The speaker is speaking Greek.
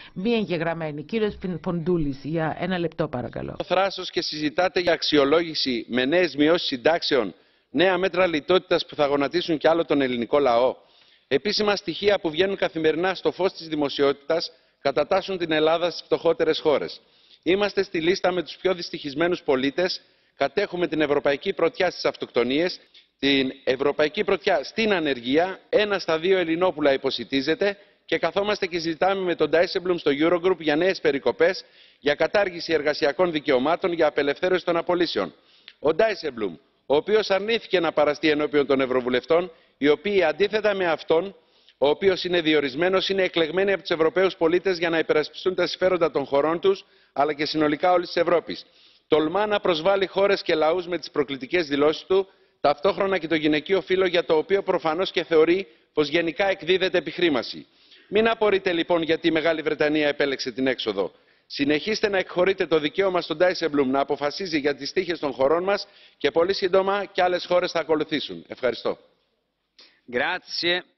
μη εγγεγραμμένοι. Κύριος Ποντούλης, για 1 λεπτό παρακαλώ. Το θράσος και συζητάτε για αξιολόγηση με νέες μειώσεις συντάξεων, νέα μέτρα λιτότητας που θα γονατίσουν κι άλλο τον ελληνικό λαό. Επίσημα στοιχεία που βγαίνουν καθημερινά στο φως της δημοσιότητας κατατάσσουν την Ελλάδα στις φτωχότερες χώρες. Είμαστε στη λίστα με τους πιο δυστυχισμένους πολίτες, κατέχουμε την ευρωπαϊκή πρωτιά στις αυτοκτονίες, την ευρωπαϊκή πρωτιά στην ανεργία, 1 στα 2 Ελληνόπουλα υποσιτίζεται και καθόμαστε και συζητάμε με τον Dijsselbloem στο Eurogroup για νέες περικοπές, για κατάργηση εργασιακών δικαιωμάτων, για απελευθέρωση των απολύσεων. Ο Dijsselbloem, ο οποίος αρνήθηκε να παραστεί ενώπιον των Ευρωβουλευτών, οι οποίοι αντίθετα με αυτόν, ο οποίος είναι διορισμένος, είναι εκλεγμένοι από τους Ευρωπαίους πολίτες για να υπερασπιστούν τα συμφέροντα των χωρών τους, αλλά και συνολικά όλης της Ευρώπης. Τολμά να προσβάλλει χώρες και λαούς με τις προκλητικές δηλώσεις του, ταυτόχρονα και το γυναικείο φύλο, για το οποίο προφανώς και θεωρεί πως γενικά εκδίδεται επιχρήμαση. Μην απορείτε λοιπόν γιατί η Μεγάλη Βρετανία επέλεξε την έξοδο. Συνεχίστε να εκχωρείτε το δικαίωμα στον Dijsselbloem να αποφασίζει για τις τύχες των χωρών μας και πολύ σύντομα και άλλες χώρες θα ακολουθήσουν. Ευχαριστώ. Grazie.